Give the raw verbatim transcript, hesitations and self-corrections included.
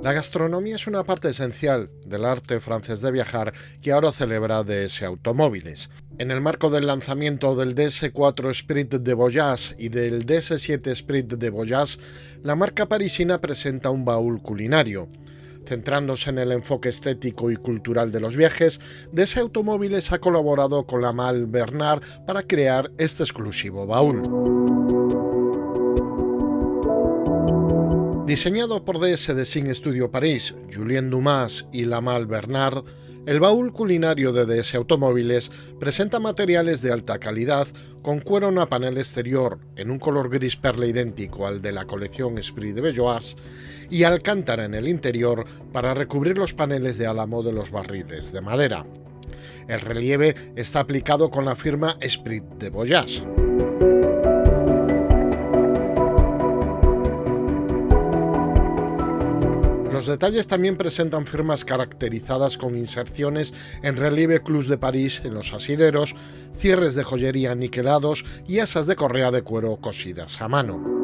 La gastronomía es una parte esencial del arte francés de viajar que ahora celebra D S Automóviles. En el marco del lanzamiento del D S cuatro Esprit de Voyage y del D S siete Esprit de Voyage, la marca parisina presenta un baúl culinario. Centrándose en el enfoque estético y cultural de los viajes, D S Automóviles ha colaborado con la Malle Bernard para crear este exclusivo baúl. Diseñado por D S Design Studio París, Julien Dumas y la Malle Bernard, el baúl culinario de D S Automóviles presenta materiales de alta calidad con cuero a panel exterior en un color gris perla idéntico al de la colección Esprit de Voyage y alcántara en el interior para recubrir los paneles de álamo de los barriles de madera. El relieve está aplicado con la firma Esprit de Voyage. Los detalles también presentan firmas caracterizadas con inserciones en relieve Clous de París en los asideros, cierres de joyería niquelados y asas de correa de cuero cosidas a mano.